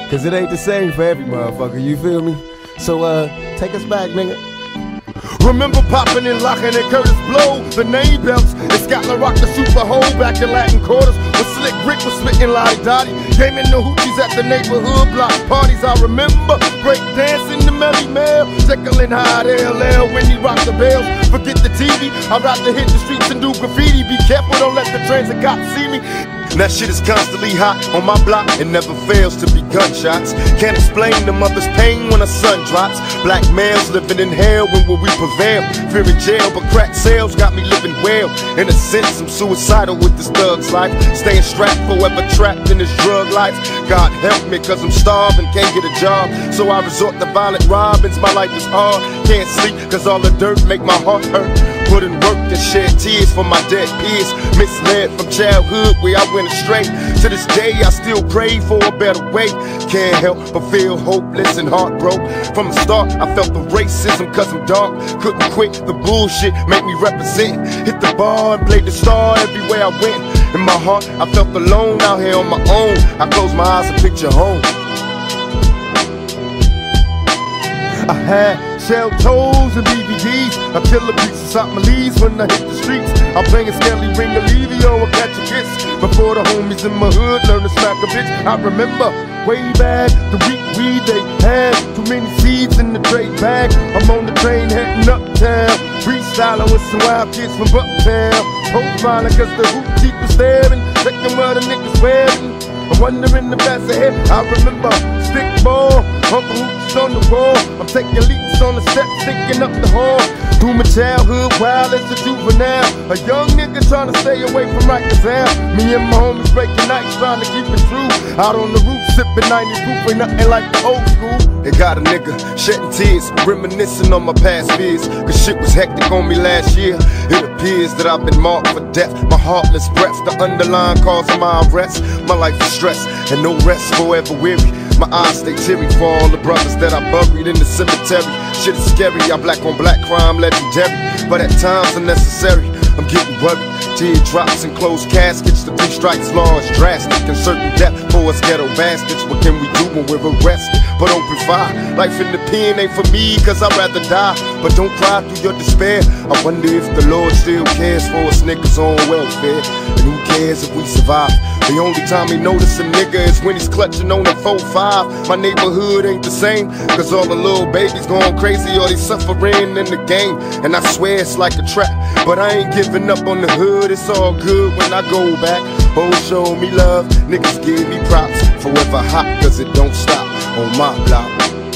Cause it ain't the same for every motherfucker, you feel me? So take us back, nigga. Remember popping and locking at Curtis Blow, the name belts, and Scotland rocked the Super Hole back in Latin quarters. When Slick Rick was spitting Lottie Dottie, gaming the hoochies at the neighborhood block parties. I remember break dancing the Melly Mel, Jekyll and Hyde LL when he rocked the bells. Forget the TV, I'd rather hit the streets and do graffiti. Be careful, don't let the transit cops see me. That shit is constantly hot on my block. It never fails to be gunshots. Can't explain the mother's pain when the sun drops. Black males living in hell, when will we prevail? Fear in jail, but crack sales got me living well. In a sense, I'm suicidal with this thug's life. Staying strapped, forever trapped in this drug life. God help me, cause I'm starving, can't get a job. So I resort to violent robins, my life is hard. Can't sleep, cause all the dirt make my heart hurt. Put in work and shed tears for my dead peers. Misled from childhood where I went astray. To this day I still pray for a better way. Can't help but feel hopeless and heartbroken. From the start I felt the racism cause I'm dark. Couldn't quit the bullshit, make me represent. Hit the bar and played the star everywhere I went. In my heart I felt alone out here on my own. I close my eyes and picture home. I had shell toes and DVDs. I kill a piece of Somalis when I hit the streets. I'm playing Skelly Ring Olivio or Catch a Kiss. Before the homies in my hood learn to smack a bitch. I remember way back the week weed they had. Too many seeds in the trade bag. I'm on the train heading uptown, freestyling with some wild kids from Bucktown. Profiling cause the hoop keepers staring, checking where the niggas wearing. I'm wondering if that's ahead. I remember stickball, Uncle Hoops on the wall. I'm taking leaps on the steps, thinking up the hall. Through my childhood, wild as a juvenile. A young nigga trying to stay away from Rikers. Me and my homies breaking nights, trying to keep it true. Out on the roof, sipping 90 proof, ain't nothing like the old school. It got a nigga shedding tears, reminiscing on my past fears. Cause shit was hectic on me last year. It appears that I've been marked for death. My heartless breath, the underlying cause of my arrest. My life is stress and no rest, forever weary. My eyes stay teary for all the brothers that I buried in the cemetery. Shit is scary, I'm black on black crime legendary. But at times unnecessary, I'm getting worried. Teardrops and closed caskets, the 3 strikes law is drastic. And certain death for us ghetto bastards. What can we do when we're arrested? But open fire, life in the pen ain't for me, cause I'd rather die. But don't cry through your despair. I wonder if the Lord still cares for us niggas on welfare. And who cares if we survive? The only time he notice a nigga is when he's clutching on a 4-5. My neighborhood ain't the same, cause all the little babies going crazy or they suffering in the game. And I swear it's like a trap, but I ain't giving up on the hood. It's all good when I go back. Oh, show me love, niggas give me props. Forever hot cause it don't stop on my block.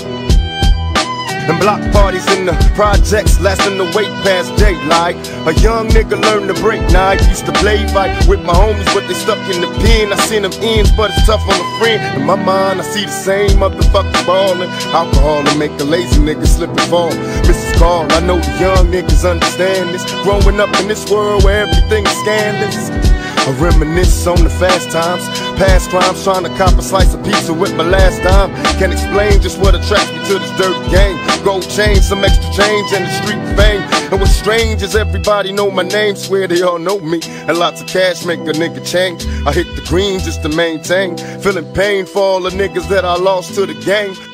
And block parties in the projects lasting the wait past daylight. A young nigga learned to break. Now I used to play fight with my homies, but they stuck in the pen. I seen them ends, but it's tough on a friend. In my mind, I see the same motherfuckers ballin'. Alcohol and make a lazy nigga slip and fall. Mrs. Carl, I know the young niggas understand this. Growing up in this world where everything is scandalous. I reminisce on the fast times, past crimes, trying to cop a slice of pizza with my last dime. Can't explain just what attracts me to this dirty game. Gold chain, some extra change, and the street fame. And what's strange is everybody know my name, swear they all know me. And lots of cash make a nigga change. I hit the green just to maintain, feeling pain for all the niggas that I lost to the game.